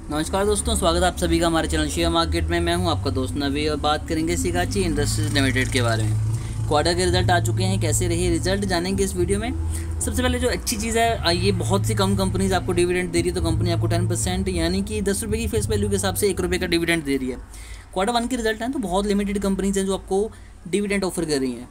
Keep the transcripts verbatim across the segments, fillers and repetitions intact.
नमस्कार दोस्तों, स्वागत है आप सभी का हमारे चैनल शेयर मार्केट में। मैं हूं आपका दोस्त नवी और बात करेंगे शिगाची इंडस्ट्रीज लिमिटेड के बारे में। क्वार्टर के रिजल्ट आ चुके हैं, कैसे रहे रिजल्ट जानेंगे इस वीडियो में। सबसे पहले जो अच्छी चीज़ है, ये बहुत सी कम कंपनीज आपको डिविडेंड दे रही है। तो कंपनी आपको टेन परसेंट यानी कि दस रुपये की फेस वैल्यू के हिसाब से एक रुपये का डिविडेंड दे रही है। क्वार्टर वन के रिजल्ट हैं तो बहुत लिमिटेड कंपनीज हैं जो आपको डिविडेंड ऑफर कर रही हैं।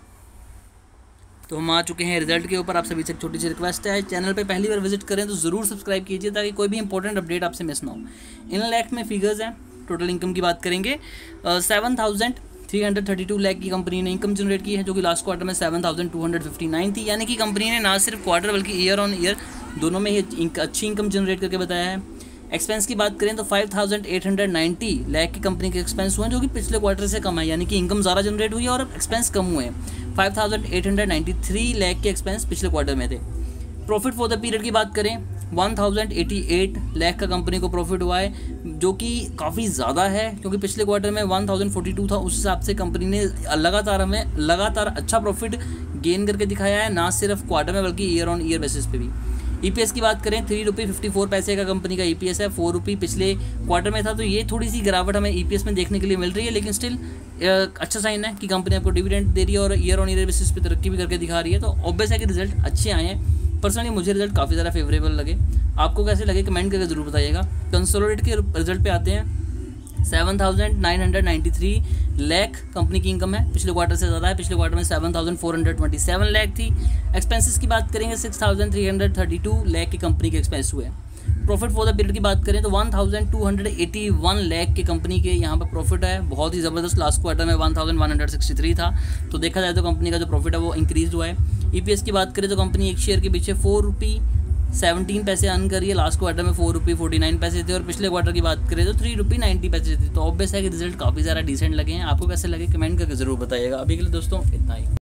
तो हम आ चुके हैं रिजल्ट के ऊपर। आप सभी से एक छोटी सी रिक्वेस्ट है, चैनल पे पहली बार विजिट करें तो ज़रूर सब्सक्राइब कीजिए ताकि कोई भी इंपॉर्टेंट अपडेट आपसे मिस ना हो। इन लैख में फिगर्स हैं। टोटल इनकम की बात करेंगे, seven thousand three hundred thirty two lakh की कंपनी ने इनकम जनरेट की है, जो कि लास्ट क्वार्टर में seven thousand two hundred fifty nine थी। यानी कि कंपनी ने ना सिर्फ क्वार्टर बल्कि ईयर ऑन ईयर दोनों में ही अच्छी इनकम जनरेट करके बताया है। एक्सपेंस की बात करें तो five thousand eight hundred ninety lakh की कंपनी के एक्सपेंस हुए हैं, जो कि पिछले क्वार्टर से कम है। यानी कि इनकम ज़्यादा जनरेट हुई है और एक्सपेंस कम हुए हैं। Five thousand eight hundred ninety three lakh के एक्सपेंस पिछले क्वार्टर में थे। प्रॉफिट फॉर द पीरियड की बात करें, one thousand eighty eight lakh का कंपनी को प्रॉफिट हुआ है, जो कि काफ़ी ज़्यादा है क्योंकि पिछले क्वार्टर में वन थाउजेंड फोर्टी टू था। उस हिसाब से कंपनी ने लगातार हमें लगातार अच्छा प्रॉफिट गेन करके दिखाया है, ना सिर्फ क्वार्टर में बल्कि ईयर ऑन ईयर बेसिस पे भी। ईपीएस की बात करें, थ्री रुपये फिफ्टी फोर पैसे का कंपनी का ईपीएस है, फोर रुपये पिछले क्वार्टर में था। तो ये थोड़ी सी गिरावट हमें ईपीएस में देखने के लिए मिल रही है, लेकिन स्टिल अच्छा साइन है कि कंपनी आपको डिविडेंड दे रही है और ईयर ऑन ईयर बेसिस पे तरक्की भी करके दिखा रही है। तो ऑब्वियस है कि रिजल्ट अच्छे आए हैं। पर्सनली मुझे रिजल्ट काफ़ी ज़्यादा फेवरेबल लगे। आपको कैसे लगे कमेंट करके ज़रूर बताइएगा। कंसोलिडेट के रिजल्ट पे आते हैं। Seven thousand nine hundred ninety three lakh company की इनकम है, पिछले क्वार्टर से ज़्यादा है। पिछले क्वार्टर में seven thousand four hundred twenty seven lakh थी। एक्सपेंसेस की बात करेंगे, six thousand three hundred thirty two lakh की कंपनी के एक्सपेंस हुए। प्रॉफिट फॉर द पीरियड की बात करें तो one thousand two hundred eighty one lakh की कंपनी के यहाँ पर प्रॉफिट है, बहुत ही ज़बरदस्त। लास्ट क्वार्टर में one thousand one hundred sixty three था। तो देखा जाए तो कंपनी का जो प्रॉफिट है वो इंक्रीज हुआ है। ईपीएस की बात करें तो कंपनी एक शेयर के पीछे फोर रुपी सेवनटीन पैसे अर्न करी है। लास्ट क्वार्टर में फोर रुपी फोर्टी नाइन पैसे थे और पिछले क्वार्टर की बात करें तो थ्री रुपी नाइन्टी पैसे थे। तो ऑब्वियस है कि रिजल्ट काफ़ी ज़्यादा डिसेंट लगे हैं। आपको कैसे लगे कमेंट करके ज़रूर बताइएगा। अभी के लिए दोस्तों इतना ही।